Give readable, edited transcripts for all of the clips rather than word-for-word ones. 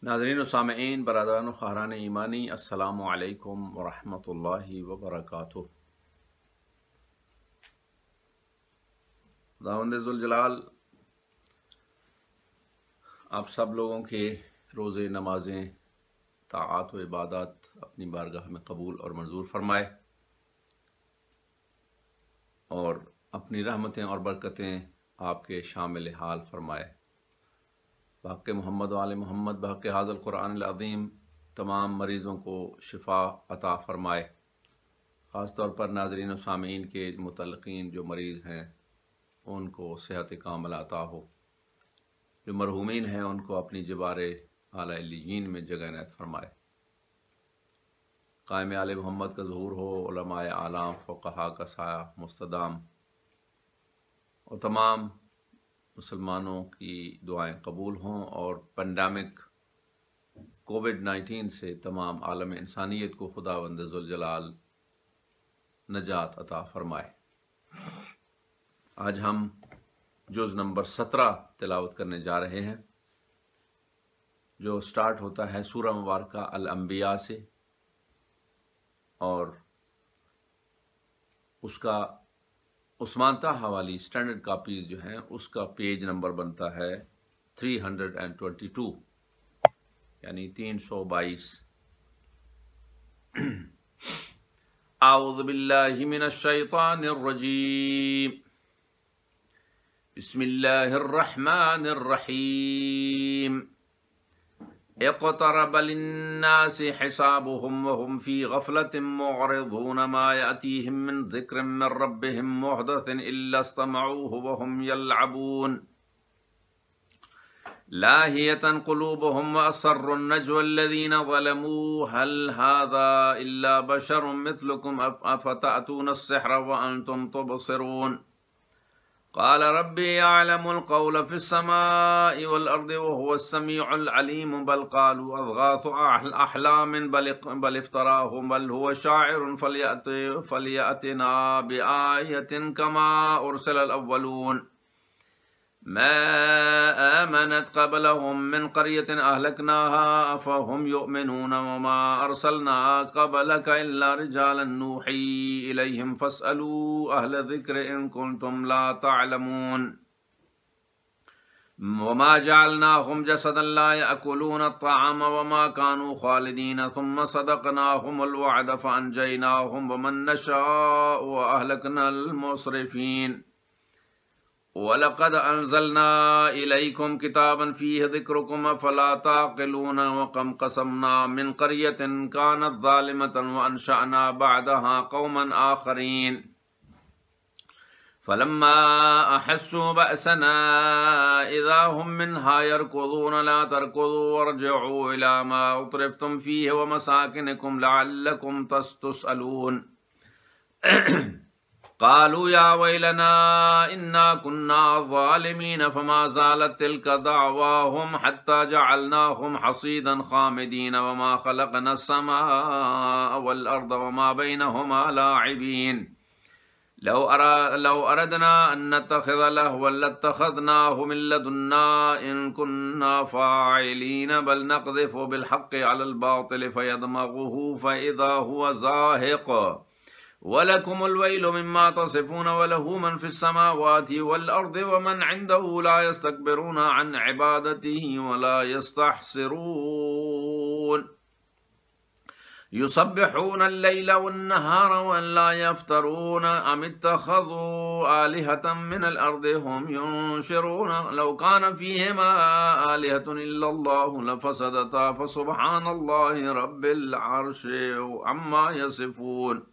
ناظرین و سامعین، برادران و خواہران ایمانی، السلام علیکم ورحمۃ اللہ وبرکاتہ۔ خداوند ذوالجلال آپ سب لوگوں کے روزے، نمازیں، طاعات و عبادات اپنی بارگاہ میں قبول اور منظور فرمائے، اور اپنی رحمتیں اور برکتیں آپ کے شامل حال فرمائے۔ بحق محمد و آل محمد، بحق حاضر القرآن العظیم تمام مریضوں کو شفا عطا فرمائے، خاص طور پر ناظرین و سامعین کے متعلقین جو مریض ہیں ان کو صحت کاملہ عطا ہو، جو مرحومین ہیں ان کو اپنی جبار اعلیٰ علیین میں جگہ عنایت فرمائے، قائم آل محمد کا ظہور ہو، علماء اعلام فقہا کا سایہ مستدام، اور تمام مسلمانوں کی دعائیں قبول ہوں، اور پینڈیمک کووڈ-19 سے تمام عالم انسانیت کو خداوند ذوالجلال نجات عطا فرمائے۔ آج ہم جز نمبر 17 تلاوت کرنے جا رہے ہیں، جو سٹارٹ ہوتا ہے سورہ مبارکہ الانبیاء سے، اور اس کا عثمان طہ والی اسٹینڈرڈ کاپیز جو ہیں اس کا پیج نمبر بنتا ہے 322، یعنی 322۔ اعوذ باللہ من الشیطان الرجیم، بسم اللہ الرحمن الرحیم۔ اقترب للناس حسابهم وهم في غفلة معرضون ما يأتيهم من ذكر من ربهم محدث إلا استمعوه وهم يلعبون لاهية قلوبهم وأسروا النجوى الذين ظلموا هل هذا إلا بشر مثلكم أفتأتون السحر وأنتم تبصرون قال ربي يعلم القول في السماء والأرض وهو السميع العليم بل قالوا أضغاث أحلام بل افتراه بل هو شاعر فليأتنا بآية كما أرسل الأولون ما آمنت قبلهم من قرية أهلكناها أفهم يؤمنون وما أرسلنا قبلك إلا رجالا نوحي إليهم فاسألوا أهل الذكر إن كنتم لا تعلمون وما جعلناهم جسدا لا يأكلون الطعام وما كانوا خالدين ثم صدقناهم الوعد فأنجيناهم ومن نشاء وأهلكنا المسرفين وَلَقَدْ أَنزَلْنَا إِلَيْكُمْ كِتَابًا فِيهِ ذِكْرُكُمْ فَلَا تَعْقِلُونَ وَكَمْ قَصَمْنَا مِنْ قَرْيَةٍ كَانَتْ ظَالِمَةً وَأَنشَأْنَا بَعْدَهَا قَوْمًا آخَرِينَ فَلَمَّا أَحَسُّوا بَأْسَنَا إِذَا هُمْ مِنْهَا يَرْكُضُونَ لَا تَرْكُضُوا وَارْجِعُوا إِلَى مَا أُتْرِفْتُمْ فِيهِ وَمَسَاكِنِكُمْ لَعَلَّكُمْ تَسْأَلُونَ قالوا يا ويلنا إنا كنا ظالمين فما زالت تلك دعواهم حتى جعلناهم حصيدا خامدين وما خلقنا السماء والأرض وما بينهما لاعبين لو أردنا أن نتخذ لهوا لاتخذناه من لدنا إن كنا فاعلين بل نقذف بالحق على الباطل فيدمغه فإذا هو زاهق وَلَكُمُ الْوَيْلُ مِمَّا تَصِفُونَ وَلَهُ مَنْ فِي السَّمَاوَاتِ وَالْأَرْضِ وَمَنْ عِنْدَهُ لَا يَسْتَكْبِرُونَ عَنْ عِبَادَتِهِ وَلَا يَسْتَحْسِرُونَ يُسَبِّحُونَ اللَّيْلَ وَالنَّهَارَ وَلَا يَفْتَرُونَ أَمِ اتَّخَذُوا آلِهَةً مِنَ الْأَرْضِ هُمْ يُنشِرُونَ لَوْ كَانَ فِيهِمَا آلِهَةٌ إِلَّا اللَّهُ لَفَسَدَتَا فَسُبْحَانَ اللَّهِ رَبِّ الْعَرْشِ عَمَّا يَصِفُونَ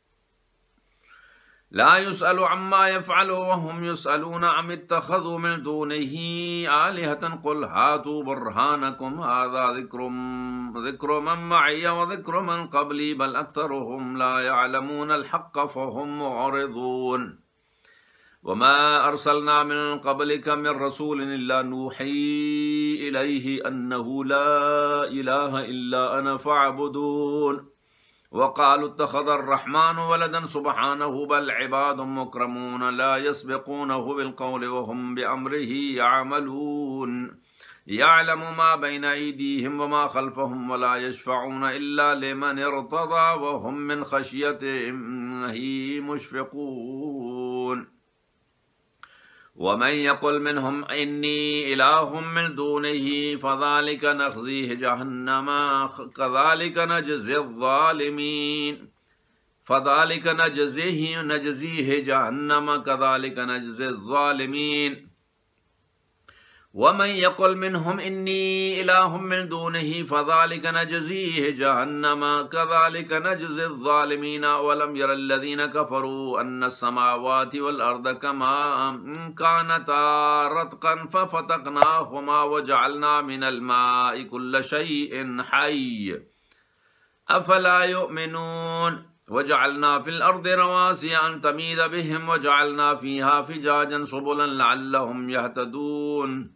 لا يسأل عما يفعل وهم يسألون عم اتخذوا من دونه آلهة قل هاتوا برهانكم هذا ذكر من معي وذكر من قبلي بل أكثرهم لا يعلمون الحق فهم معرضون وما أرسلنا من قبلك من رسول إلا نوحي إليه أنه لا إله إلا أنا فاعبدون وقالوا اتخذ الرحمن ولدا سبحانه بل عباد مكرمون لا يسبقونه بالقول وهم بأمره يعملون يعلم ما بين أيديهم وما خلفهم ولا يشفعون إلا لمن ارتضى وهم من خشيته مشفقون ومن يقل منهم إني إله من دونه فذلك نجزيه جهنم كذلك نجزي الظالمين فذلك نجزيه جهنم كذلك نجزي الظالمين ومن يقل منهم إني إله من دونه فذلك نجزيه جهنم كذلك نجزي الظالمين ولم ير الذين كفروا أن السماوات والأرض كما كانتا رتقا ففتقناهما وجعلنا من الماء كل شيء حي أفلا يؤمنون وجعلنا في الأرض رواسي أن تميد بهم وجعلنا فيها فجاجا سبلا لعلهم يهتدون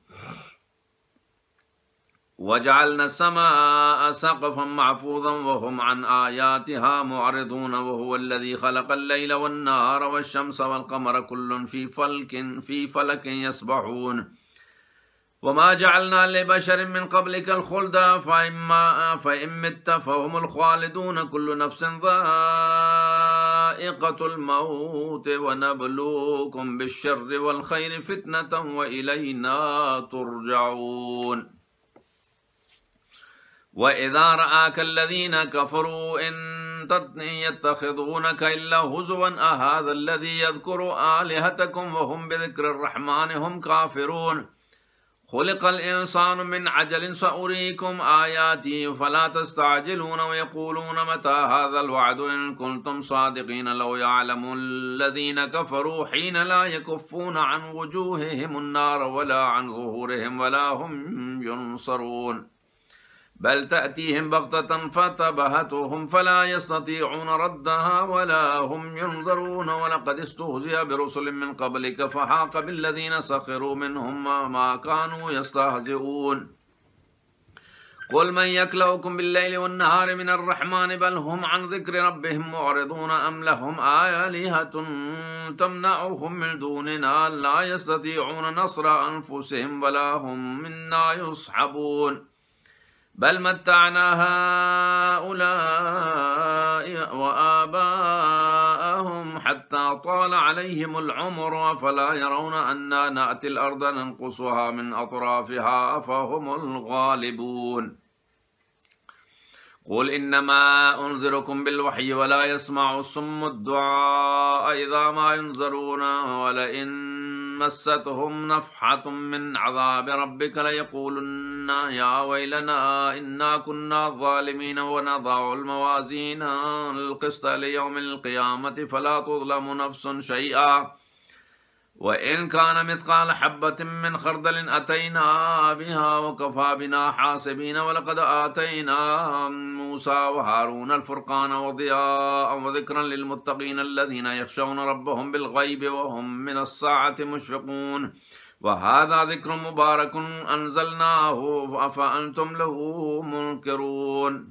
وجعلنا السماء سقفا محفوظا وهم عن آياتها معرضون وهو الذي خلق الليل والنهار والشمس والقمر كل في فلك يسبحون وما جعلنا لبشر من قبلك الخلد فإن مت فهم الخالدون كل نفس ذائقة الموت ونبلوكم بالشر والخير فتنة وإلينا ترجعون وإذا رآك الذين كفروا إن يتخذونك إلا هزوا أهذا الذي يذكر آلهتكم وهم بذكر الرحمن هم كافرون خلق الإنسان من عجل سأريكم آياتي فلا تستعجلون ويقولون متى هذا الوعد إن كنتم صادقين لو يعلم الذين كفروا حين لا يكفون عن وجوههم النار ولا عن ظهورهم ولا هم ينصرون بل تأتيهم بغتة فتبهتهم فلا يستطيعون ردها ولا هم ينظرون ولقد استهزئ برسل من قبلك فحاق بالذين سخروا منهم ما كانوا يستهزئون قل من يكلؤكم بالليل والنهار من الرحمن بل هم عن ذكر ربهم معرضون أم لهم آلهة تمنعهم من دوننا لا يستطيعون نصر أنفسهم ولا هم منا يصحبون بل متعنا هؤلاء وآباءهم حتى طال عليهم العمر فلا يرون أنا نأتي الأرض ننقصها من أطرافها فهم الغالبون قل إنما أنذركم بالوحي ولا يسمع الصم الدعاء إذا ما ينذرون ولئن مستهم نفحة من عذاب ربك ليقولن يا ويلنا إنا كنا ظالمين ونضع الموازين القسط ليوم القيامة فلا تظلم نفس شيئا وإن كان مثقال حبة من خردل أتينا بها وكفى بنا حاسبين ولقد آتينا موسى وهارون الفرقان وضياء وذكرا للمتقين الذين يخشون ربهم بالغيب وهم من الساعة مشفقون وهذا ذكر مبارك أنزلناه أفأنتم له منكرون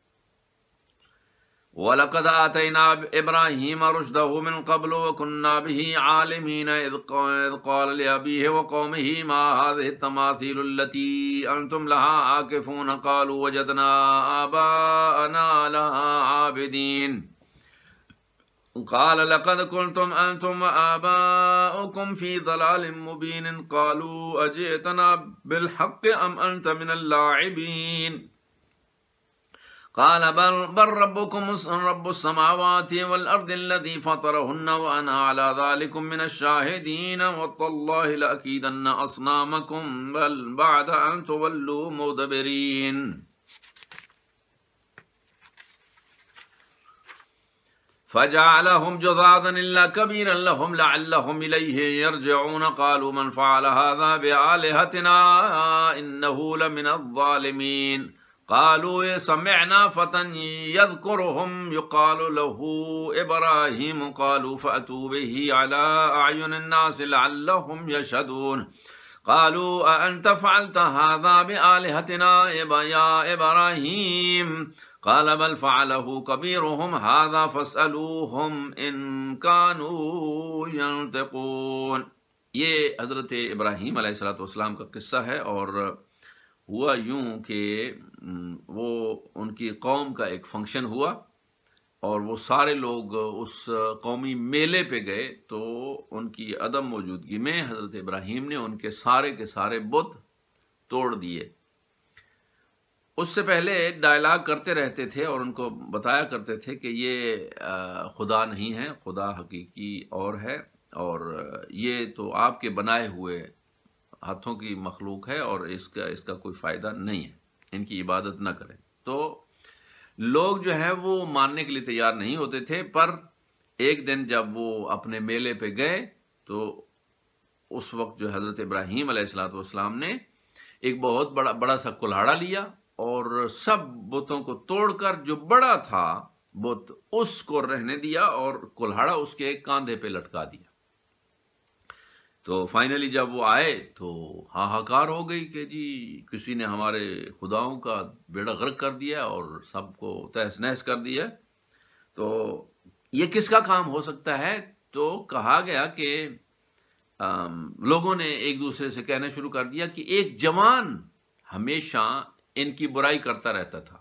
وَلَقَدْ آتَيْنَا إِبْرَاهِيمَ رُشْدَهُ مِنْ قَبْلُ وَكُنَّا بِهِ عَالِمِينَ إِذْ قَالَ لِأَبِيهِ وَقَوْمِهِ مَا هَذِهِ التَّمَاثِيلُ الَّتِي أَنْتُمْ لَهَا عَاكِفُونَ قَالُوا وَجَدْنَا آبَاءَنَا لَهَا عَابِدِينَ قال لقد كنتم أنتم وآباؤكم في ضلال مبين قالوا أجئتنا بالحق أم أنت من اللاعبين قال بل ربكم رب السماوات والأرض الذي فطرهن وأنا على ذلك من الشاهدين وتالله لأكيدن أصنامكم بل بعد أن تولوا مدبرين فجعلهم جذاذا إلا كبيرا لهم لعلهم إليه يرجعون قالوا من فعل هذا بآلهتنا إنه لمن الظالمين قالوا سمعنا فتى يذكرهم يقال له إبراهيم قالوا فأتوا به على أعين الناس لعلهم يشهدون قالوا أأنت فعلت هذا بآلهتنا يا إبراهيم قال بل فعله كبيرهم هذا فاسألوهم إن كانوا ينطقون. یہ حضرت ابراہیم علیہ السلام کا قصہ ہے اور ہوا یوں کہ وہ ان کی قوم کا ایک فنکشن ہوا اور وہ سارے لوگ اس قومی میلے پہ گئے، تو ان کی عدم موجودگی میں حضرت ابراہیم نے ان کے سارے بت توڑ دیے۔ اس سے پہلے ڈائلاگ کرتے رہتے تھے اور ان کو بتایا کرتے تھے کہ یہ خدا نہیں ہے، خدا حقیقی اور ہے، اور یہ تو آپ کے بنائے ہوئے ہاتھوں کی مخلوق ہے اور اس کا کوئی فائدہ نہیں ہے، ان کی عبادت نہ کریں۔ تو لوگ جو ہے وہ ماننے کے لیے تیار نہیں ہوتے تھے، پر ایک دن جب وہ اپنے میلے پہ گئے تو اس وقت جو حضرت ابراہیم علیہ السلام نے ایک بہت بڑا سا کلہاڑا لیا اور سب بتوں کو توڑ کر جو بڑا تھا بت اس کو رہنے دیا اور کلہاڑا اس کے کاندھے پہ لٹکا دیا۔ تو فائنلی جب وہ آئے تو ہاہاکار ہو گئی کہ جی کسی نے ہمارے خداؤں کا بیڑا غرق کر دیا اور سب کو تہس نہس کر دیا، تو یہ کس کا کام ہو سکتا ہے؟ تو کہا گیا کہ لوگوں نے ایک دوسرے سے کہنا شروع کر دیا کہ ایک جوان ہمیشہ ان کی برائی کرتا رہتا تھا۔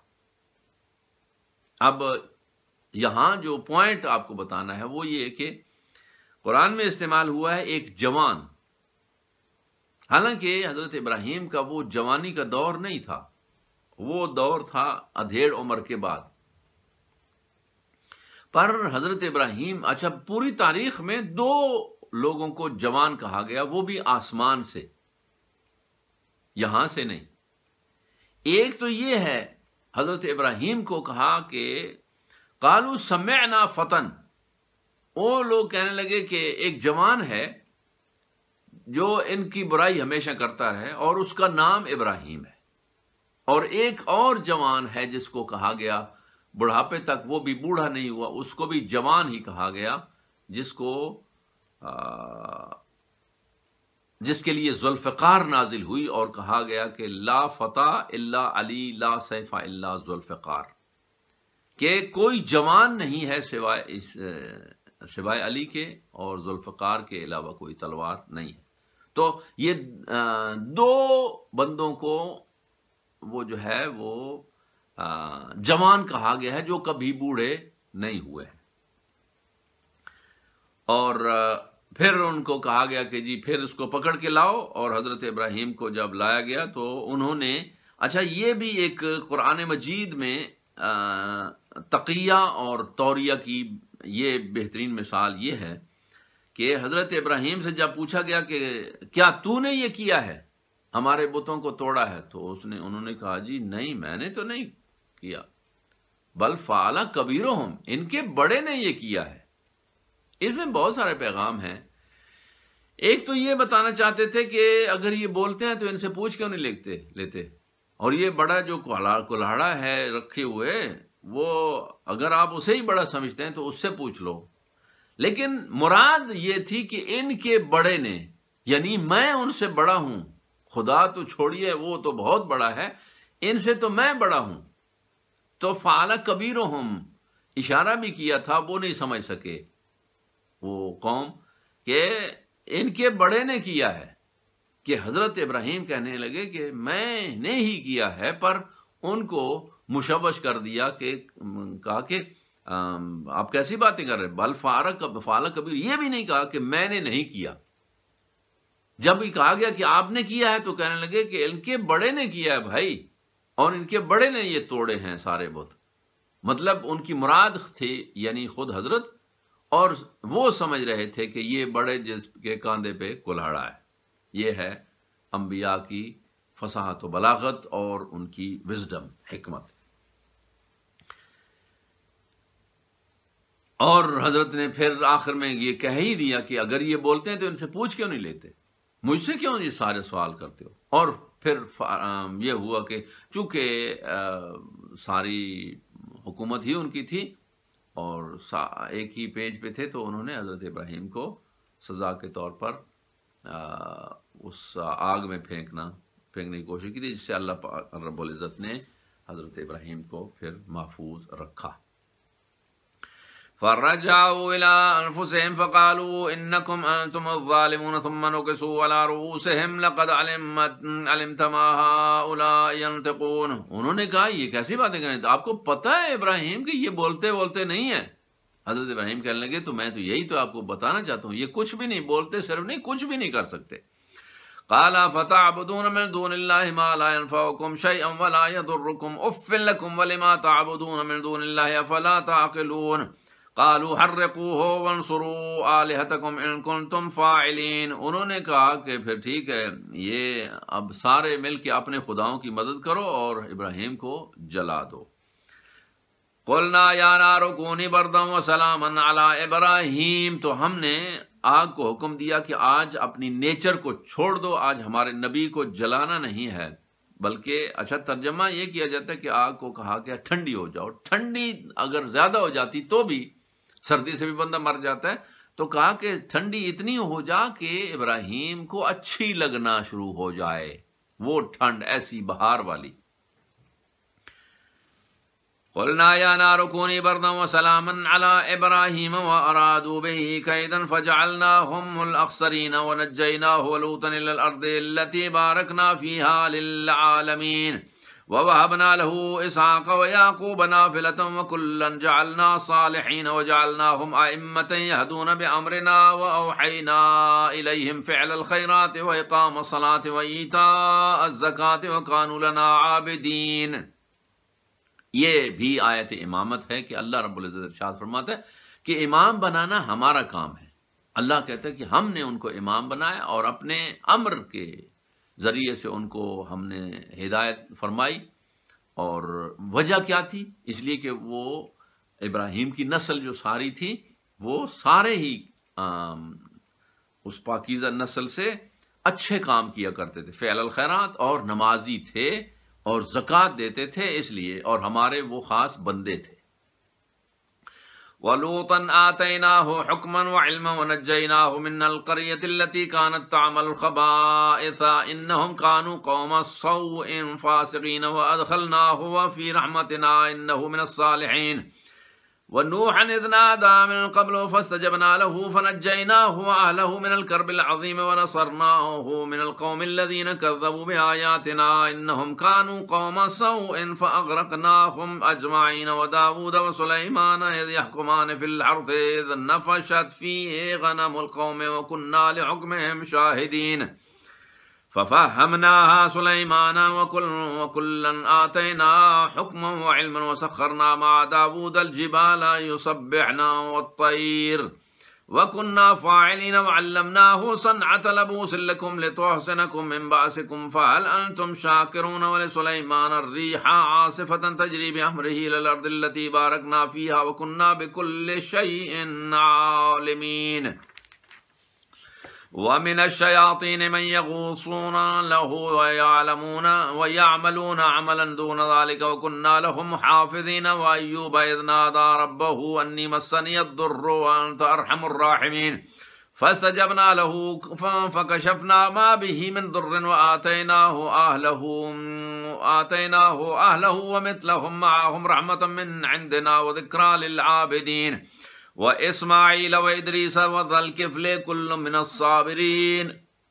اب یہاں جو پوائنٹ آپ کو بتانا ہے وہ یہ کہ قرآن میں استعمال ہوا ہے ایک جوان، حالانکہ حضرت ابراہیم کا وہ جوانی کا دور نہیں تھا، وہ دور تھا ادھیڑ عمر کے بعد۔ پر حضرت ابراہیم، اچھا پوری تاریخ میں 2 لوگوں کو جوان کہا گیا، وہ بھی آسمان سے، یہاں سے نہیں۔ ایک تو یہ ہے حضرت ابراہیم کو کہا کہ قالوا سمعنا فتن، وہ لوگ کہنے لگے کہ ایک جوان ہے جو ان کی برائی ہمیشہ کرتا رہے اور اس کا نام ابراہیم ہے، اور ایک اور جوان ہے جس کو کہا گیا بڑھاپے تک، وہ بھی بوڑھا نہیں ہوا، اس کو بھی جوان ہی کہا گیا، جس کے لیے ذوالفقار نازل ہوئی اور کہا گیا کہ لا فتح الا علی لا سیف الا ذوالفقار، کہ کوئی جوان نہیں ہے سوائے علی کے اور ذوالفقار کے علاوہ کوئی تلوار نہیں ہے۔ تو یہ 2 بندوں کو وہ جو ہے وہ جوان کہا گیا ہے جو کبھی بوڑھے نہیں ہوئے ہیں۔ اور پھر ان کو کہا گیا کہ جی پھر اس کو پکڑ کے لاؤ، اور حضرت ابراہیم کو جب لایا گیا تو انہوں نے، اچھا یہ بھی ایک قرآن مجید میں تقیہ اور توریہ کی یہ بہترین مثال یہ ہے کہ حضرت ابراہیم سے جب پوچھا گیا کہ کیا تو نے یہ کیا ہے، ہمارے بتوں کو توڑا ہے، تو انہوں نے کہا جی نہیں میں نے تو نہیں کیا، بل فعل کبیرہم، ان کے بڑے نے یہ کیا ہے۔ اس میں بہت سارے پیغام ہیں۔ ایک تو یہ بتانا چاہتے تھے کہ اگر یہ بولتے ہیں تو ان سے پوچھ کیوں نہیں لیتے، اور یہ بڑا جو کلہاڑا ہے رکھے ہوئے، وہ اگر آپ اسے ہی بڑا سمجھتے ہیں تو اس سے پوچھ لو۔ لیکن مراد یہ تھی کہ ان کے بڑے نے، یعنی میں ان سے بڑا ہوں، خدا تو چھوڑیے وہ تو بہت بڑا ہے، ان سے تو میں بڑا ہوں۔ تو فعل کبیرہم اشارہ بھی کیا تھا، وہ نہیں سمجھ سکے وہ قوم کہ ان کے بڑے نے کیا ہے، کہ حضرت ابراہیم کہنے لگے کہ میں نے ہی کیا ہے، پر ان کو مشوش کر دیا کہ کہا کہ آپ کیسی باتیں کر رہے، بل فعل کبیر، یہ بھی نہیں کہا کہ میں نے نہیں کیا۔ جب یہ کہا گیا کہ آپ نے کیا ہے تو کہنے لگے کہ ان کے بڑے نے کیا ہے بھائی، اور ان کے بڑے نے یہ توڑے ہیں سارے بت۔ مطلب ان کی مراد تھی یعنی خود حضرت، اور وہ سمجھ رہے تھے کہ یہ بڑے جس کے کاندھے پہ کلہاڑا ہے۔ یہ ہے انبیاء کی فصاحت و بلاغت اور ان کی وزڈم، حکمت۔ اور حضرت نے پھر آخر میں یہ کہہ ہی دیا کہ اگر یہ بولتے ہیں تو ان سے پوچھ کیوں نہیں لیتے، مجھ سے کیوں یہ سارے سوال کرتے ہو۔ اور پھر یہ ہوا کہ چونکہ ساری حکومت ہی ان کی تھی اور ایک ہی پیج پہ تھے، تو انہوں نے حضرت ابراہیم کو سزا کے طور پر اس آگ میں پھینکنے کی کوشش کی تھی، جس سے اللہ رب العزت نے حضرت ابراہیم کو پھر محفوظ رکھا۔ فرجعوا إلى أنفسهم فقالوا إنكم أنتم الظالمون ثم نكسوا على رؤوسهم لقد علمت ما هؤلاء ينطقون. انہوں نے کہا یہ کیسی باتیں کریں، آپ کو پتہ ہے ابراہیم کہ یہ بولتے نہیں ہیں. حضرت ابراہیم کہنے لگے تو میں تو یہی تو آپ کو بتانا چاہتا ہوں، یہ کچھ بھی نہیں بولتے، صرف نہیں کچھ بھی نہیں کر سکتے. قال فتعبدون من دون الله ما لا ينفعكم شيئا ولا يضركم اف لكم ولما تعبدون من دون الله افلا تعقلون. قالوا حرقوه وانصروا آلهتكم ان كنتم فاعلين. انہوں نے کہا کہ پھر ٹھیک ہے، یہ اب سارے مل کے اپنے خداؤں کی مدد کرو اور ابراہیم کو جلا دو. قلنا یا نار کونی بردا وسلاما علی ابراہیم. تو ہم نے آگ کو حکم دیا کہ آج اپنی نیچر کو چھوڑ دو، آج ہمارے نبی کو جلانا نہیں ہے، بلکہ اچھا ترجمہ یہ کیا جاتا ہے کہ آگ کو کہا کہ ٹھنڈی ہو جاؤ. ٹھنڈی اگر زیادہ ہو جاتی تو بھی، سردی سے بھی بندہ مر جاتا ہے، تو کہا کہ ٹھنڈی اتنی ہو جا کہ ابراہیم کو اچھی لگنا شروع ہو جائے، وہ ٹھنڈ ایسی بہار والی. قلنا یا نار کونی بردا وسلاما علی ابراہیم وارادوا به کیدا فجعلناهم الاخسرین ونجیناہ ولوطا الی الارض التی بارکنا فیہا للعالمین ووهبنا له اسحاق ويعقوب نافلة وكلا جعلنا صالحين وجعلناهم أئمة يهدون بأمرنا وأوحينا إليهم فعل الخيرات وإقام الصلاة وإيتاء الزكاة وكانوا لنا عابدين. یہ بھی آیت امامت ہے کہ اللہ رب العزت ارشاد فرماتا ہے کہ امام بنانا ہمارا کام ہے. اللہ کہتا ہے کہ ہم نے ان کو امام بنایا اور اپنے امر کے ذریعے سے ان کو ہم نے ہدایت فرمائی. اور وجہ کیا تھی؟ اس لیے کہ وہ ابراہیم کی نسل جو ساری تھی وہ سارے ہی اس پاکیزہ نسل سے اچھے کام کیا کرتے تھے، فعل الخیرات، اور نمازی تھے اور زکوٰۃ دیتے تھے، اس لیے، اور ہمارے وہ خاص بندے تھے. وَلُوطًا آتَيْنَاهُ حُكْمًا وَعِلْمًا وَنَجَّيْنَاهُ مِنَ الْقَرْيَةِ الَّتِي كَانَتْ تَعْمَلُ الْخَبَائِثَ إِنَّهُمْ كَانُوا قَوْمَ سَوْءٍ فَاسِقِينَ وَأَدْخَلْنَاهُ فِي رَحْمَتِنَا إِنَّهُ مِنَ الصَّالِحِينَ. وَنُوحًا إِذْ نَادَىٰ مِن قَبْلُ فَاسْتَجَبْنَا لَهُ فَنَجَّيْنَاهُ وَأَهْلَهُ مِنَ الْكَرْبِ الْعَظِيمِ وَنَصَرْنَاهُ مِنَ الْقَوْمِ الَّذِينَ كَذَّبُوا بِآيَاتِنَا إِنَّهُمْ كَانُوا قَوْمَ سَوْءٍ فَأَغْرَقْنَاهُمْ أَجْمَعِينَ. وَدَاوُودَ وَسُلَيْمَانَ إِذْ يَحْكُمَانِ فِي الْحَرْثِ إِذْ نَفَشَتْ فِيهِ غَنَمُ الْقَوْمِ وَكُنَّا لِحُكْمِهِمْ شَاهِدِينَ. ففهمناها سليمان وكلا آتينا حكما وعلما وسخرنا مع داود الجبال يسبحنا والطير وكنا فاعلين وعلمناه صنعة لبوس لكم لتحصنكم من بأسكم فهل أنتم شاكرون. ولسليمان الريح عاصفة تجري بأمره إلى الأرض التي باركنا فيها وكنا بكل شيء عالمين. وَمِنَ الشَّيَاطِينِ مَن يَغُوصُونَ لَهُ وَيَعْمَلُونَ عَمَلًا دُونَ ذَلِكَ وَكُنَّا لَهُمْ حَافِظِينَ. وَأَيُّوبَ إِذْ نَادَىٰ رَبَّهُ أَنِّي مَسَّنِيَ الضُّرُّ وَأَنتَ أَرْحَمُ الرَّاحِمِينَ. فَاسْتَجَبْنَا لَهُ فَكَشَفْنَا مَا بِهِ مِن ضُرٍّ وَآتَيْنَاهُ أَهْلَهُ وَمِثْلَهُم مَّعَهُمْ رَحْمَةً مِّنْ عِندِنَا وَذِكْرَىٰ لِلْعَابِدِينَ. وإسماعيل وإدريس وذا الكفل كل من الصابرين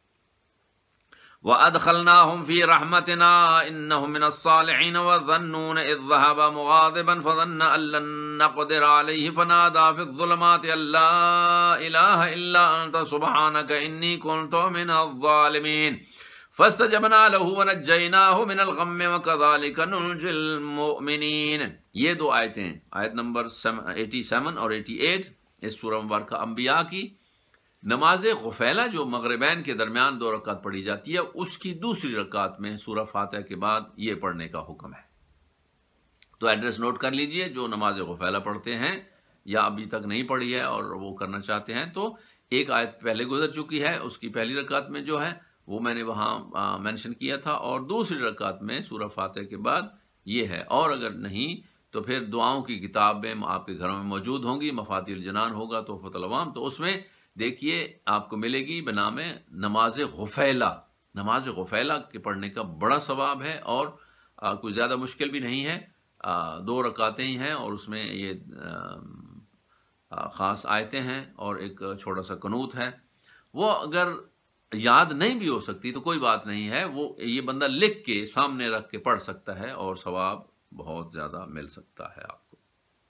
وأدخلناهم في رحمتنا إنهم من الصالحين. وظنون إذ ذهب مغاضبا فظن أن لن نقدر عليه فنادى في الظلمات أن لا إله إلا أنت سبحانك إني كنت من الظالمين. فاستجبنا له ونجيناه من الغم وكذلك ننجي المؤمنين. یہ دو آیتیں، آیت نمبر 87 اور 88 اس سورہ مبارکہ انبیاء کی. نماز غفیلہ جو مغربین کے درمیان 2 رکعت پڑھی جاتی ہے، اس کی دوسری رکعت میں سورہ فاتحہ کے بعد یہ پڑھنے کا حکم ہے. تو ایڈریس نوٹ کر لیجئے، جو نماز غفیلہ پڑھتے ہیں یا ابھی تک نہیں پڑھی ہے اور وہ کرنا چاہتے ہیں، تو ایک آیت پہلے گزر چکی ہے، اس کی پہلی رکعت میں جو ہے وہ میں نے وہاں مینشن کیا تھا، اور دوسری رکعت میں سورہ فاتحہ کے بعد یہ ہے. اور اگر نہیں تو پھر دعاؤں کی کتابیں آپ کے گھروں میں موجود ہوں گی، مفاتیح الجنان ہوگا، تحفۃ العوام، تو اس میں دیکھیے آپ کو ملے گی بنام نماز غفیلہ. نماز غفیلہ کے پڑھنے کا بڑا ثواب ہے، اور کوئی زیادہ مشکل بھی نہیں ہے، 2 رکعتیں ہی ہیں، اور اس میں یہ خاص آیتیں ہیں اور ایک چھوٹا سا قنوت ہے. وہ اگر یاد نہیں بھی ہو سکتی تو کوئی بات نہیں ہے، وہ یہ بندہ لکھ کے سامنے رکھ کے پڑھ سکتا ہے اور ثواب بہت زیادہ مل سکتا ہے آپ کو.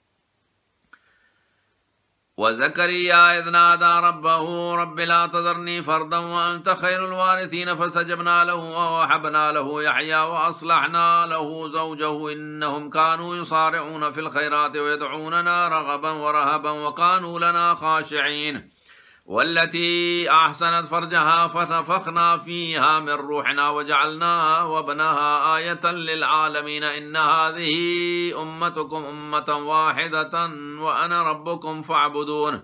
وَزَكَرِيَّا إِذْ نَادَى رَبَّهُ رَبِّ لَا تَذَرْنِي فَرْدًا وَأَنْتَ خَيْرُ الْوَارِثِينَ فَاسْتَجَبْنَا لَهُ وَوَهَبْنَا لَهُ يَحْيَىٰ وَأَصْلَحْنَا لَهُ زَوْجَهُ إِنَّهُمْ كَانُوا يُسَارِعُونَ فِي الْخَيْرَاتِ وَيَدْعُونَنَا رَغَبًا وَرَهَبًا وَكَانُوا لَنَا خَاشِعِينَ. والتي أحسنت فرجها فنفخنا فيها من روحنا وجعلناها وابنها آية للعالمين إن هذه أمتكم أمة واحدة وأنا ربكم فاعبدون.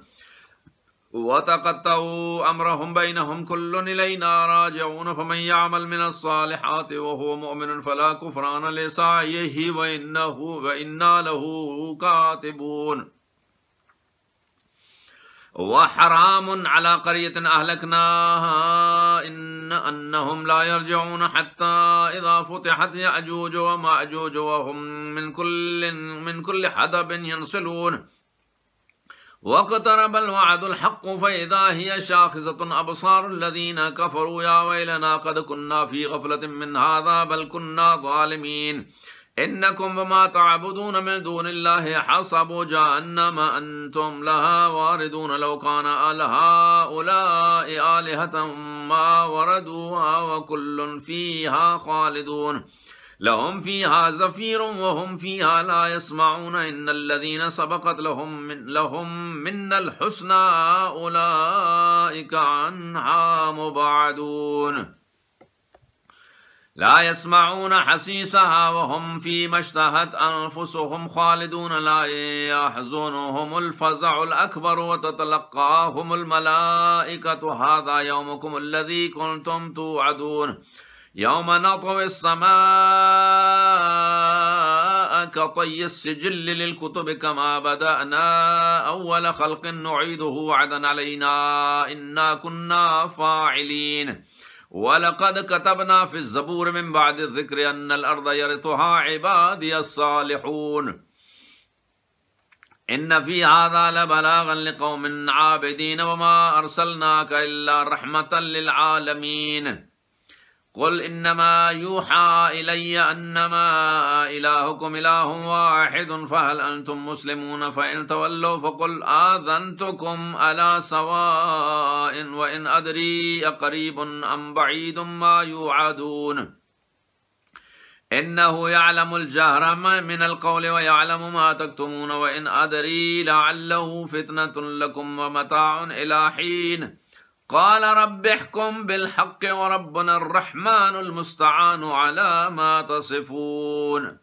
وتقطعوا أمرهم بينهم كل إلينا راجعون فمن يعمل من الصالحات وهو مؤمن فلا كفران لسعيه وإنا له كاتبون. وحرام على قرية أهلكناها أنهم لا يرجعون حتى إذا فتحت يأجوج ومأجوج وهم من كل حدب ينسلون. واقترب الوعد الحق فإذا هي شاخصة أبصار الذين كفروا يا ويلنا قد كنا في غفلة من هذا بل كنا ظالمين. إنكم وما تعبدون من دون الله حصب جهنم أنتم لها واردون لو كان هؤلاء آلهة ما وردوها وكل فيها خالدون. لهم فيها زفير وهم فيها لا يسمعون إن الذين سبقت لهم من الحسنى أولئك عنها مبعدون. لا يسمعون حسيسها وهم فيما اشتهت أنفسهم خالدون لا يحزنهم الفزع الأكبر وتتلقاهم الملائكة هذا يومكم الذي كنتم توعدون. يوم نطوي السماء كطي السجل للكتب كما بدأنا أول خلق نعيده وعدا علينا إنا كنا فاعلين. وَلَقَدْ كَتَبْنَا فِي الزَّبُورِ مِنْ بَعْدِ الذِّكْرِ أَنَّ الْأَرْضَ يَرِثُهَا عِبَادِيَ الصَّالِحُونَ. إِنَّ فِي هَذَا لَبَلَاغًا لِقَوْمٍ عَابِدِينَ وَمَا أَرْسَلْنَاكَ إِلَّا رَحْمَةً لِلْعَالَمِينَ. قل إنما يوحى إلي أنما إلهكم إله واحد فهل أنتم مسلمون فإن تولوا فقل آذنتكم على سواء وإن أدري أقريب أم بعيد ما يوعدون. إنه يعلم الجهر من القول ويعلم ما تكتمون وإن أدري لعله فتنة لكم ومتاع إلى حين. قال رب احكم بالحق وربنا الرحمن المستعان على ما تصفون.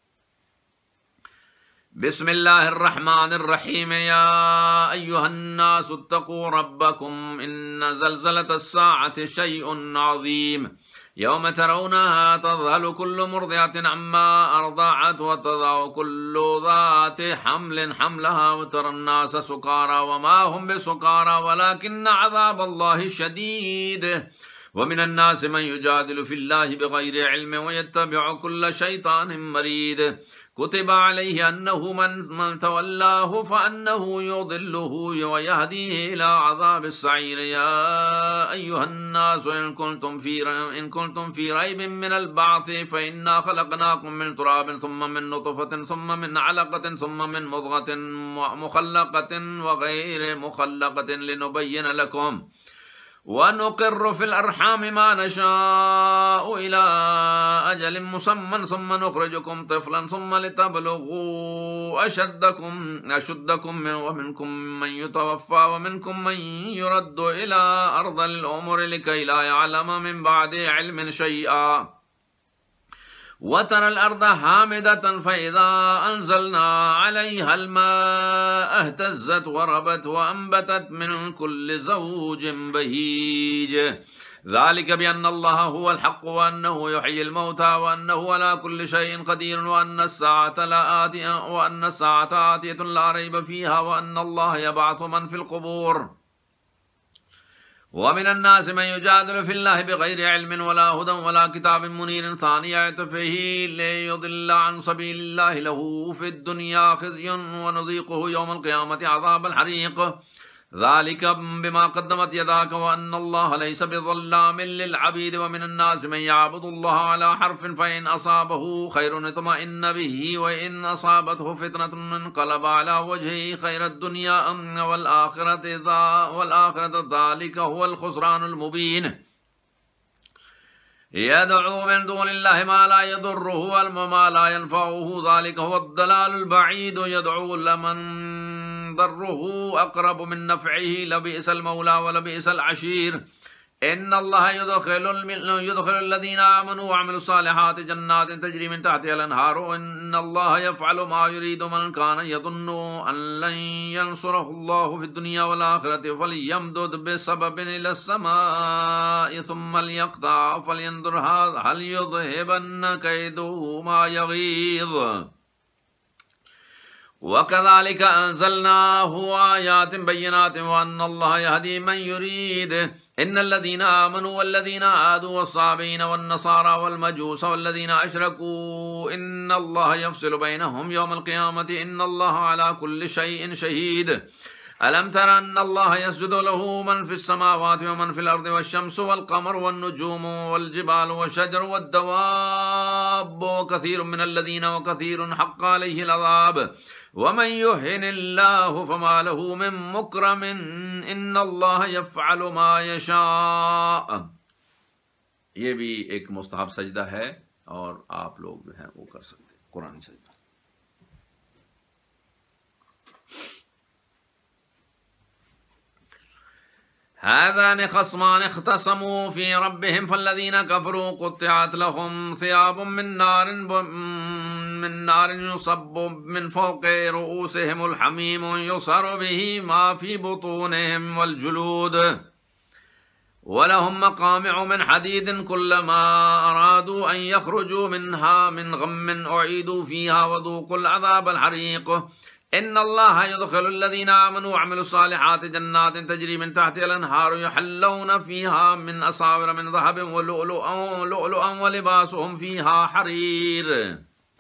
بسم الله الرحمن الرحيم. يا أيها الناس اتقوا ربكم إن زلزلة الساعة شيء عظيم. يوم ترونها تذهل كل مرضعة عما أرضعت وتضع كل ذات حمل حملها وترى الناس سكارى وما هم بسكارى ولكن عذاب الله شديد. ومن الناس من يجادل في الله بغير علم ويتبع كل شيطان مريد. كتب عليه أنه من تولاه فأنه يضله ويهديه إلى عذاب السعير. يا أيها الناس إن كنتم في ريب من البعث فإنا خلقناكم من تراب ثم من نطفة ثم من علقة ثم من مضغة مخلقة وغير مخلقة لنبين لكم ونقر في الأرحام ما نشاء إلى أجل مسمى ثم نخرجكم طفلا ثم لتبلغوا أشدكم ومنكم من يتوفى ومنكم من يرد إلى أرض الأمور لكي لا يعلم من بعد علم شيئا. وترى الأرض هامدة فإذا أنزلنا عليها الماء اهتزت وربت وأنبتت من كل زوج بهيج. ذلك بأن الله هو الحق وأنه يحيي الموتى وأنه على كل شيء قدير وأن الساعة آتية لا ريب فيها وأن الله يبعث من في القبور. ومن الناس من يجادل في الله بغير علم ولا هدى ولا كتاب منير ثاني فيه ليضل عن سبيل الله له في الدنيا خزي ونذيقه يوم القيامة عذاب الحريق ذلك بما قدمت يداك وأن الله ليس بظلام للعبيد ومن الناس من يعبد الله على حرف فإن أصابه خير اطمئن به وإن أصابته فتنة انقلب على وجهه خير الدنيا والآخرة ذلك هو الخسران المبين يدعو من دون الله ما لا يضره وما لا ينفعه ذلك هو الضلال البعيد يدعو لمن ضره أقرب من نفعه لبئس المولى ولبئس العشير إن الله يدخل الذين آمنوا وعملوا الصالحات جنات تجري من تحتها الأنهار إن الله يفعل ما يريد من كان يظن أن لن ينصره الله في الدنيا والآخرة فليمدد بسبب إلى السماء ثم ليقطع فلينظر هل يذهبن كيده ما يغيظ وكذلك أنزلناه آيات بينات وأن الله يهدي من يريد إن الذين آمنوا والذين عادوا والصابين والنصارى والمجوس والذين أشركوا إن الله يفصل بينهم يوم القيامة إن الله على كل شيء شهيد ألم تر أن الله يسجد له من في السماوات ومن في الأرض والشمس والقمر والنجوم والجبال والشجر والدواب وكثير من الذين وكثير حق عليه العذاب ومن يهن الله فما له من مكرم إن الله يفعل ما يشاء. یہ بھی ایک مستحب سجدہ ہے اور آپ لوگ جو ہیں وہ کر سکتے ہیں قرآن سجدہ. هذان خصمان اختصموا في ربهم فالذين كفروا قطعت لهم ثياب من نار يصب من فوق رؤوسهم الحميم يصهر به ما في بطونهم والجلود ولهم مقامع من حديد كلما أرادوا أن يخرجوا منها من غم أعيدوا فيها وذوقوا العذاب الحريق إن الله يدخل الذين آمنوا وعملوا الصالحات جنات تجري من تحتها الأنهار يحلون فيها من أساور من ذهب ولؤلؤا ولباسهم فيها حرير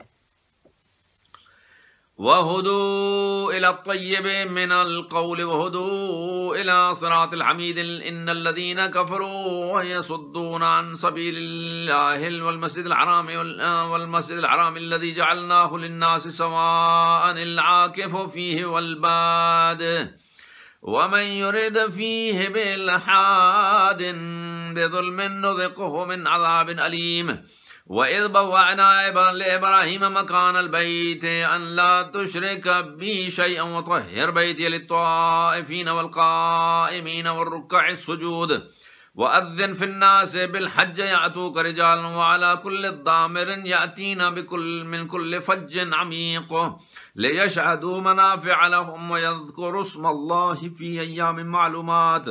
وهدوا إلى الطيب من القول وهدوا إلى صراط الحميد إن الذين كفروا ويصدون عن سبيل الله والمسجد الحرام الذي جعلناه للناس سواء العاكف فيه والباد ومن يرد فيه بالحاد بظلم نذقه من عذاب أليم. وَإِذْ بَوَّأْنَا لِإِبْرَاهِيمَ مَكَانَ الْبَيْتِ أَنْ لَا تُشْرِكَ بِي شَيْئًا وَطَهِّرْ بَيْتِيَ لِلطَّائِفِينَ وَالْقَائِمِينَ وَالرُّكَّعِ السُّجُودِ وَأَذِّنْ فِي النَّاسِ بِالْحَجِّ يَأْتُوكَ رِجَالًا وَعَلَى كُلِّ ضَامِرٍ يَأْتِينَ من كل فج عميق ليشهدوا منافع لهم ويذكروا اسم الله في أيام معلومات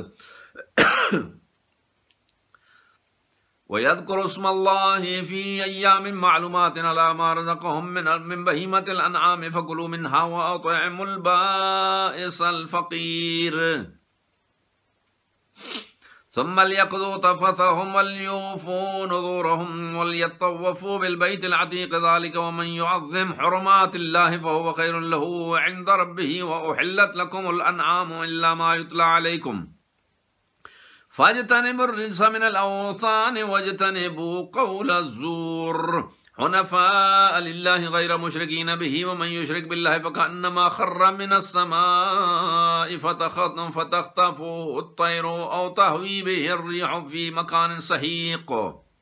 على ما رزقهم من بهيمة الأنعام فكلوا منها وأطعموا البائس الفقير ثم ليقضوا تفثهم وليوفوا نذورهم وليطوفوا بالبيت العتيق ذلك ومن يعظم حرمات الله فهو خير له عند ربه وأحلت لكم الأنعام إلا ما يتلى عليكم فاجتنبوا الرجس من الأوثان واجتنبوا قول الزور حنفاء لله غير مشركين به ومن يشرك بالله فكأنما خر من السماء فتخطفه الطير أو تهوي به الريح في مكان سحيق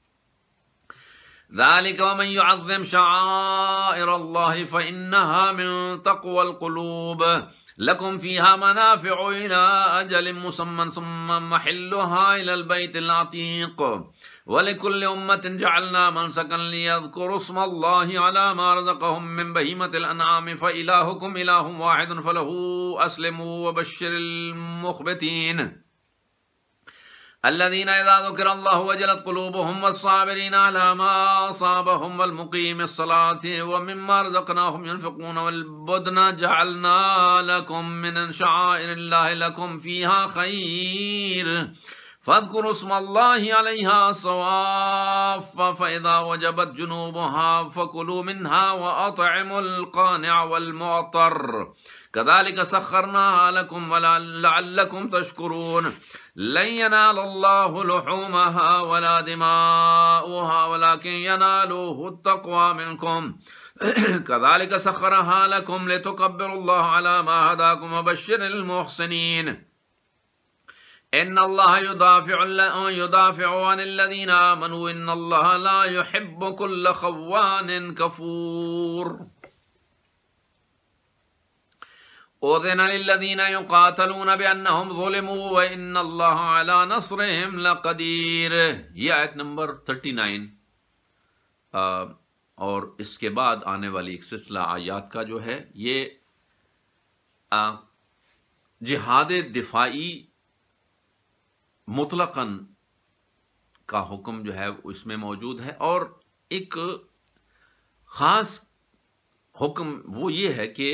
ذلك ومن يعظم شعائر الله فإنها من تقوى القلوب لكم فيها منافع إلى أجل مسمى ثم محلها إلى البيت العتيق ولكل أمة جعلنا منسكا ليذكروا اسم الله على ما رزقهم من بهيمة الأنعام فإلهكم إله واحد فله أسلموا وبشر المخبتين الذين إذا ذكر الله وجلت قلوبهم والصابرين على ما أصابهم والمقيم الصلاة ومما رزقناهم ينفقون والبدن جعلنا لكم من شعائر الله لكم فيها خير فاذكروا اسم الله عليها صواف فإذا وجبت جنوبها فكلوا منها وأطعموا القانع والمعطر كذلك سخرناها لكم لعلكم تشكرون لن ينال الله لحومها ولا دماؤها ولكن يناله التقوى منكم كذلك سخرها لكم لتكبروا الله على ما هداكم وبشر المحسنين ان الله يدافع عن الذين آمنوا ان الله لا يحب كل خوان كفور أذن للذين يقاتلون بأنهم ظلموا وإن الله على نصرهم لقدير. یہ آیت نمبر 39 اور اس کے بعد آنے والی ایک سلسلہ آیات کا جو ہے یہ جہاد دفاعی مطلقاً کا حکم جو ہے اس میں موجود ہے، اور ایک خاص حکم وہ یہ ہے کہ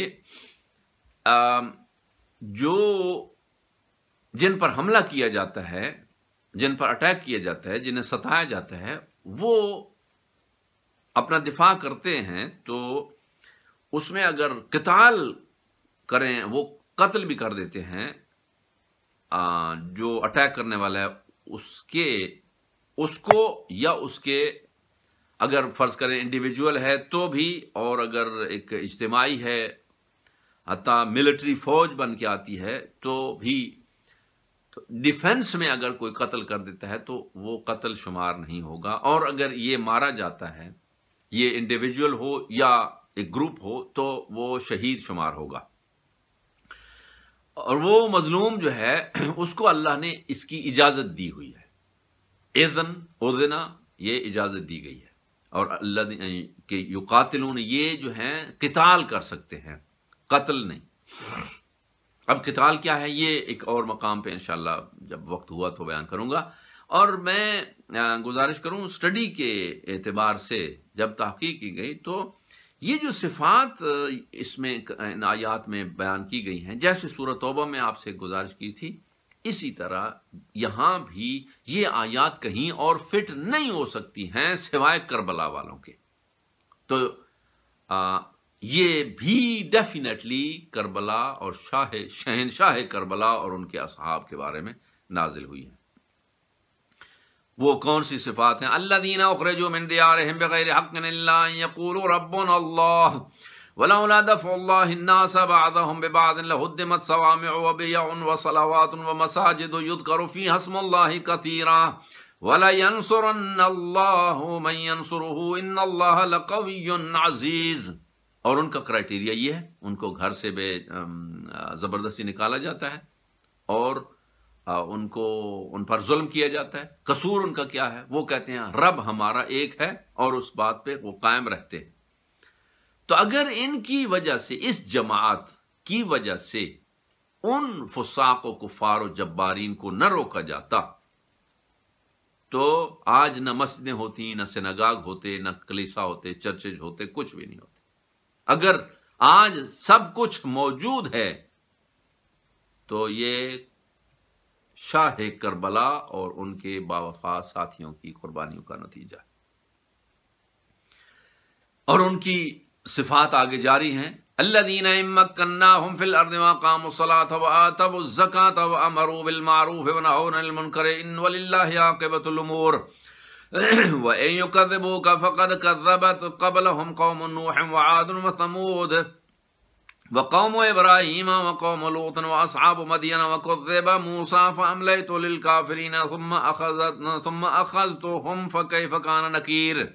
جو جن پر حملہ کیا جاتا ہے، جن پر اٹیک کیا جاتا ہے، جنہیں ستایا جاتا ہے، وہ اپنا دفاع کرتے ہیں تو اس میں اگر قتال کریں، وہ قتل بھی کر دیتے ہیں جو اٹیک کرنے والا ہے اس کو یا اس کے، اگر فرض کریں انڈیویجول ہے تو بھی، اور اگر ایک اجتماعی ہے حتیٰ ملٹری فوج بن کے آتی ہے تو بھی، ڈیفنس میں اگر کوئی قتل کر دیتا ہے تو وہ قتل شمار نہیں ہوگا، اور اگر یہ مارا جاتا ہے، یہ انڈیویجول ہو یا ایک گروپ ہو، تو وہ شہید شمار ہوگا. اور وہ مظلوم جو ہے اس کو اللہ نے اس کی اجازت دی ہوئی ہے. اذنا یہ اجازت دی گئی ہے، اور اللہ کہ یقاتلون یہ جو ہیں قتال کر سکتے ہیں، قتل نہیں. اب قتال کیا ہے یہ ایک اور مقام پہ انشاءاللہ جب وقت ہوا تو بیان کروں گا. اور میں گزارش کروں اسٹڈی کے اعتبار سے جب تحقیق کی گئی تو یہ جو صفات اس میں ان آیات میں بیان کی گئی ہیں، جیسے سورۃ توبہ میں آپ سے گزارش کی تھی، اسی طرح یہاں بھی یہ آیات کہیں اور فٹ نہیں ہو سکتی ہیں سوائے کربلا والوں کے. تو یہ بھی ڈیفینیٹلی کربلا اور شہنشاہ کربلا اور ان کے اصحاب کے بارے میں نازل ہوئی ہیں. وہ کون سی صفات ہیں؟ الذین اخرجوا من دیارہم بغیر حق الا ان یقولوا ربنا اللہ ولولا دفع اللہ الناس بعضهم ببعض لهدمت صوامع وبیع وصلوات ومساجد یذکر فیہا اسم اللہ کثیرا ولینصرن اللہ من ینصرہ ان اللہ لقوی عزیز. اور ان کا کرائٹیریا یہ ہے، ان کو گھر سے بے زبردستی نکالا جاتا ہے اور ان پر ظلم کیا جاتا ہے. قصور ان کا کیا ہے؟ وہ کہتے ہیں رب ہمارا ایک ہے، اور اس بات پہ وہ قائم رہتے ہیں. تو اگر ان کی وجہ سے، اس جماعت کی وجہ سے ان فساق و کفار و جبارین کو نہ روکا جاتا تو آج نہ مسجدیں ہوتی، نہ سنگاگ ہوتے، نہ کلیسا ہوتے، چرچز ہوتے، کچھ بھی نہیں ہوتے. اگر آج سب کچھ موجود ہے تو یہ شاہ کربلا اور ان کے باوفا ساتھیوں کی قربانیوں کا نتیجہ ہے. اور ان کی صفات آگے جاری ہیں. الذین مکناہم فی الارض واقاموا الصلاۃ وآتوا الزکاۃ وامروا بالمعروف ونہوا عن المنکر ان وللہ عاقبۃ الامور وَإِن يُكَذِّبُوكَ فَقَدْ كَذَّبَتْ قَبْلَهُمْ قَوْمُ نُوحٍ وَعَادٌ وَثَمُودُ وَقَوْمُ إِبْرَاهِيمَ وَقَوْمُ لُوطٍ وَأَصْحَابُ مَدْيَنَ وَكُذِّبَ مُوسَىٰ فَأَمْلَيْتُ لِلْكَافِرِينَ ثُمَّ أَخَذْتُهُمْ فَكَيْفَ كَانَ نَكِيرِ.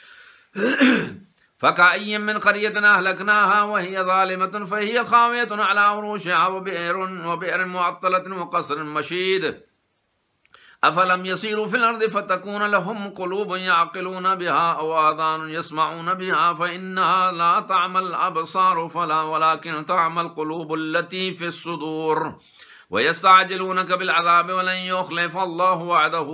فَكَأَيٍّ مِّن قَرْيَةٍ أَهْلَكْنَاهَا وَهِيَ ظَالِمَةٌ فَهِيَ خَاوِيَةٌ عَلَىٰ عُرُوشِهَا وَبِئْرٍ مُّعَطَّلَةٍ وَقَصْرٍ مَّشِيدٍ افلم يسيروا في الارض فتكون لهم قلوب يعقلون بها او اذان يسمعون بها فانها لا تعمى الابصار ولكن تعمى القلوب التي في الصدور ويستعجلونك بالعذاب ولن يخلف الله وعده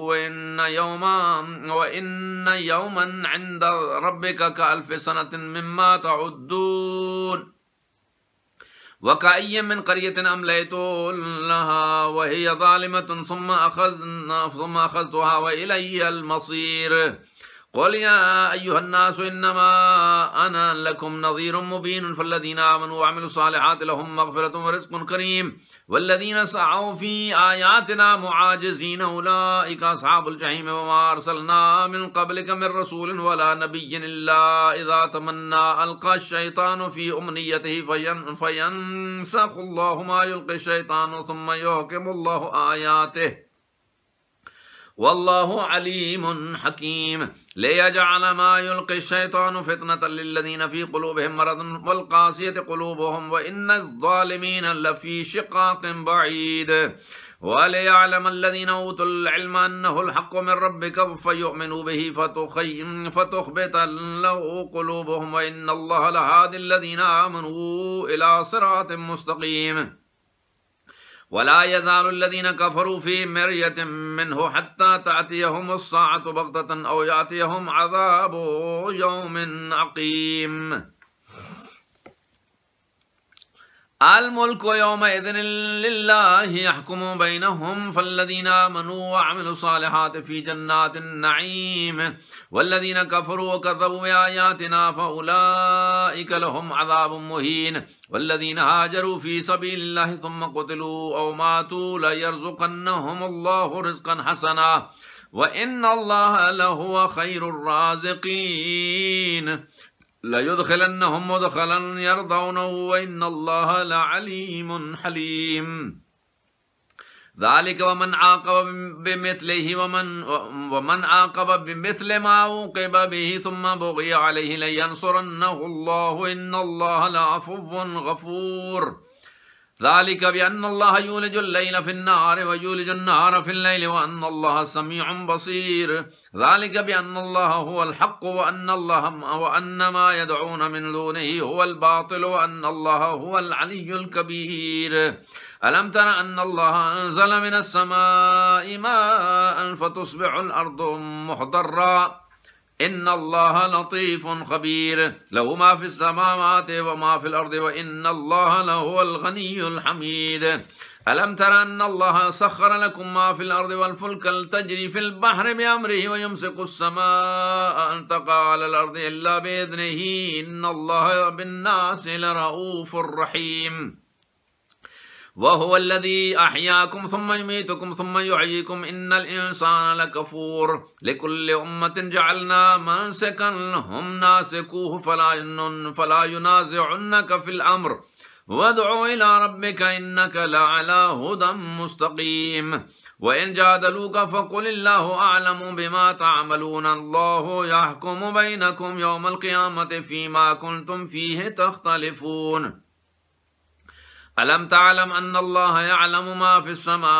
وان يوما عند ربك كألف سنة مما تعدون. وَكَأَيٍّ مِّن قَرْيَةٍ أَمْلَيْتُ لَهَا وَهِيَ ظَالِمَةٌ ثُمَّ أَخَذْتُهَا وَإِلَيَّ الْمَصِيرُ قل يا أيها الناس إنما أنا لكم نذير مبين فالذين آمنوا وعملوا الصالحات لهم مغفرة ورزق كريم والذين سعوا في آياتنا معاجزين أولئك أصحاب الجحيم وما أرسلنا من قبلك من رسول ولا نبي إلا إذا تمنى ألقى الشيطان في أمنيته فينسخ الله ما يلقي الشيطان ثم يحكم الله آياته والله عليم حكيم ليجعل ما يلقي الشيطان فتنة للذين في قلوبهم مرض والقاسية قلوبهم وإن الظالمين لفي شقاق بعيد وليعلم الذين أوتوا العلم أنه الحق من ربك فيؤمنوا به فتخبت له قلوبهم وإن الله لهادي الذين آمنوا إلى صراط مستقيم ولا يزال الذين كفروا في مرية منه حتى تأتيهم الساعة بغتة أو يأتيهم عذاب يوم عقيم الملك يومئذ لله يحكم بينهم فالذين آمنوا وعملوا الصالحات في جنات النعيم والذين كفروا وكذبوا بآياتنا فأولئك لهم عذاب مهين والذين هاجروا في سبيل الله ثم قتلوا أو ماتوا ليرزقنهم الله رزقا حسنا وإن الله لهو خير الرازقين ليدخلنهم مدخلا يرضونه وإن الله لعليم حليم ذلك ومن عاقب بمثله ومن عاقب بمثل ما عوقب به ثم بغي عليه لينصرنه الله إن الله لعفو غفور ذلك بأن الله يولج الليل في النهار ويولج النهار في الليل وأن الله سميع بصير ذلك بأن الله هو الحق وأن ما يدعون من دونه هو الباطل وأن الله هو العلي الكبير ألم تر أن الله أنزل من السماء ماء فتصبح الأرض مخضرا إن الله لطيف خبير له ما في السماوات وما في الأرض وإن الله لهو الغني الحميد ألم تر أن الله سخر لكم ما في الأرض والفلك تجري في البحر بأمره ويمسك السماء أن تقع على الأرض إلا بإذنه إن الله بالناس لرؤوف رحيم وهو الذي أحياكم ثم يميتكم ثم يحييكم إن الإنسان لكفور لكل أمة جعلنا منسكا هم ناسكوه فلا ينازعنك في الأمر وادع إلى ربك إنك لعلى هدى مستقيم وإن جادلوك فقل الله أعلم بما تعملون الله يحكم بينكم يوم القيامة فيما كنتم فيه تختلفون ألم تعلم أن الله يعلم ما في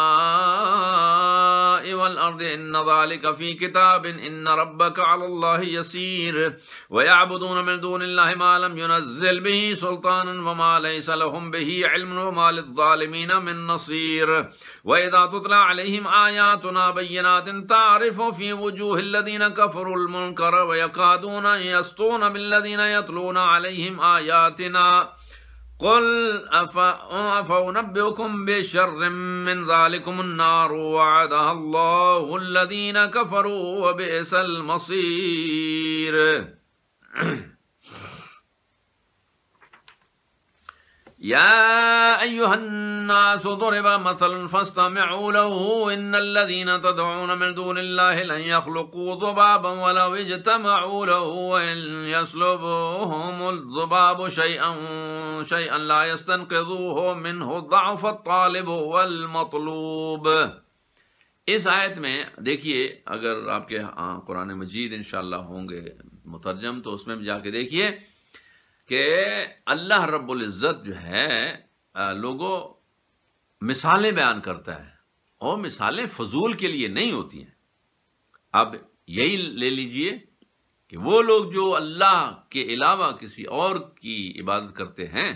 السماء والأرض إن ذلك في كتاب إن ربك على الله يسير ويعبدون من دون الله ما لم ينزل به سلطانا وما ليس لهم به علم وما للظالمين من نصير وإذا تتلى عليهم آياتنا بينات تعرف في وجوه الذين كفروا المنكر ويكادون يسطون بالذين يتلون عليهم آياتنا قل أفأنبئكم بشر من ذلكم النار وعدها الله الذين كفروا وبئس المصير يا أيها الناس ضرب مثل فاستمعوا له إن الذين تدعون من دون الله لن يخلقوا ذبابا ولو اجتمعوا له وإن يسلبهم الذباب شيئا لا يستنقذوه منه ضعف الطالب والمطلوب. اس آیت میں دیکھیے، اگر آپ کے قرآن مجید انشاءاللہ ہوں گے مترجم تو اس میں بھی جا کے دیکھیے کہ اللہ رب العزت جو ہے لوگوں مثالیں بیان کرتا ہے اور مثالیں فضول کے لیے نہیں ہوتی ہیں. اب یہی لے لیجئے کہ وہ لوگ جو اللہ کے علاوہ کسی اور کی عبادت کرتے ہیں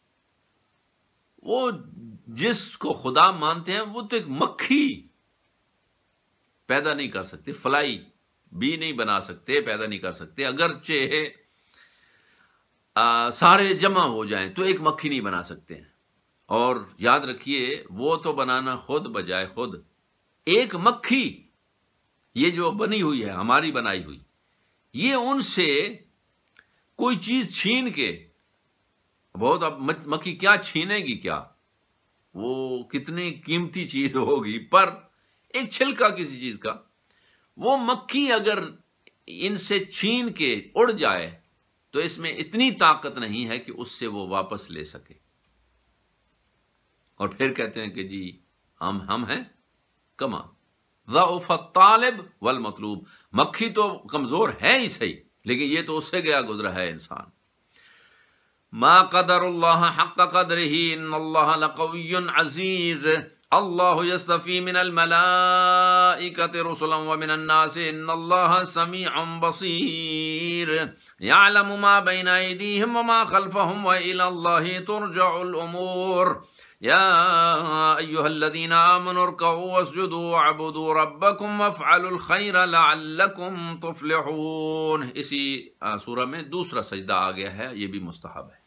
وہ جس کو خدا مانتے ہیں وہ تو ایک مکھی پیدا نہیں کر سکتے، فلائی بھی نہیں بنا سکتے، پیدا نہیں کر سکتے. اگرچہ سارے جمع ہو جائیں تو ایک مکھی نہیں بنا سکتے ہیں. اور یاد رکھیے وہ تو بنانا خود بجائے خود، ایک مکھی یہ جو بنی ہوئی ہے ہماری بنائی ہوئی، یہ ان سے کوئی چیز چھین کے، بہت اب مکھی کیا چھینے گی، کیا وہ کتنی قیمتی چیز ہوگی، پر ایک چھلکا کسی چیز کا، وہ مکھی اگر ان سے چھین کے اڑ جائے تو اس میں اتنی طاقت نہیں ہے کہ اس سے وہ واپس لے سکے. اور پھر کہتے ہیں کہ جی ہم ہیں کما ضعف الطالب والمطلوب، مکھی تو کمزور ہے ہی صحیح، لیکن یہ تو اس سے گیا گزرا ہے انسان. ما قدر اللہ حق قدرہ ان اللہ لقوی عزیز. اللہ یصطفی من الملائکۃ رسلا ومن الناس ان اللہ سمیع بصیر. یعلم ما بین ایدیہم وما خلفہم وإلی اللہ ترجع الامور. یا ایہا الذین آمنوا ارکعوا واسجدوا واعبدوا ربکم وافعلوا الخیر لعلکم تفلحون. اسی سورہ میں دوسرا سجدہ آ گیا ہے، یہ بھی مستحب ہے.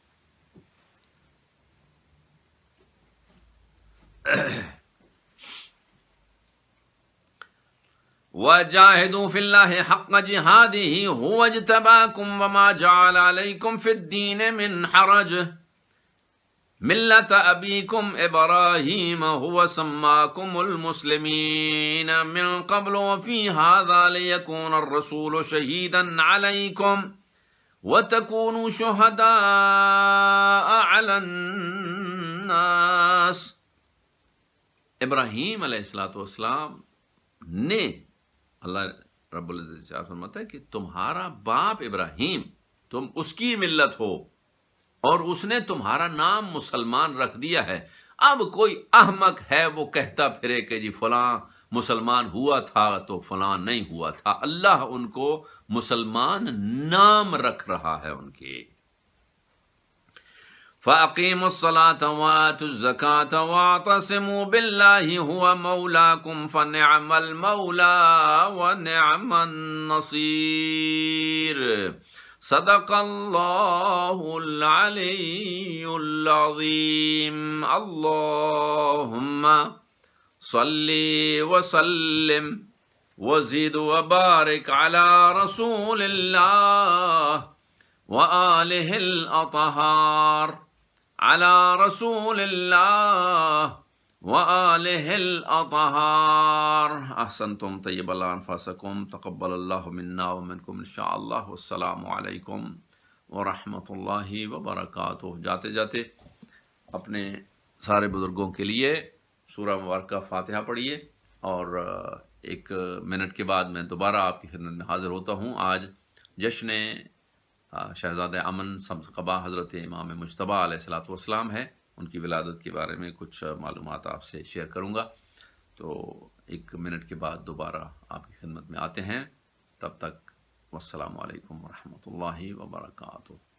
وَجَاهِدُوا فِي اللَّهِ حَقَّ جِهَادِهِ هُوَ اجْتَبَاكُمْ وَمَا جَعَلَ عَلَيْكُمْ فِي الدِّينِ مِنْ حَرَجٍ مِلَّةَ أَبِيكُمْ إِبْرَاهِيمَ هُوَ سَمَّاكُمُ الْمُسْلِمِينَ مِنْ قَبْلُ وَفِي هَذَا لِيَكُونَ الرَّسُولُ شَهِيدًا عَلَيْكُمْ وَتَكُونُوا شُهَدَاءَ عَلَى النَّاسِ. ابراہیم علیہ السلام نے، اللہ رب العزت فرماتا ہے کہ تمہارا باپ ابراہیم، تم اس کی ملت ہو اور اس نے تمہارا نام مسلمان رکھ دیا ہے. اب کوئی احمق ہے وہ کہتا پھرے کہ جی فلاں مسلمان ہوا تھا تو فلاں نہیں ہوا تھا. اللہ ان کو مسلمان نام رکھ رہا ہے ان کے. فَأَقِيمُوا الصَّلَاةَ وَآتُوا الزَّكَاةَ وَاعْتَصِمُوا بِاللَّهِ هُوَ مَوْلَاكُمْ فَنِعْمَ الْمَوْلَى وَنِعْمَ النَّصِيرُ. صدق اللہ العلی العظیم. اللہم صلی وسلم وزد وبارک علی رسول اللہ وآلہ الاطہار، علی رسول اللہ وآلہ الاطہار. احسنتم طیب اللہ انفاسکم تقبل اللہ منا ومنکم انشاءاللہ. والسلام علیکم ورحمۃ اللہ وبرکاتہ. جاتے جاتے اپنے سارے بزرگوں کے لیے سورہ مبارکہ فاتحہ پڑھیے، اور 1 منٹ کے بعد میں دوبارہ آپ کی خدمت میں حاضر ہوتا ہوں. آج جشن شہزادہ امن قبا حضرت امام مجتبیٰ علیہ السلام ہے. ان کی ولادت کے بارے میں کچھ معلومات آپ سے شیئر کروں گا. تو 1 منٹ کے بعد دوبارہ آپ کی خدمت میں آتے ہیں. تب تک والسلام علیکم ورحمۃ اللہ وبرکاتہ.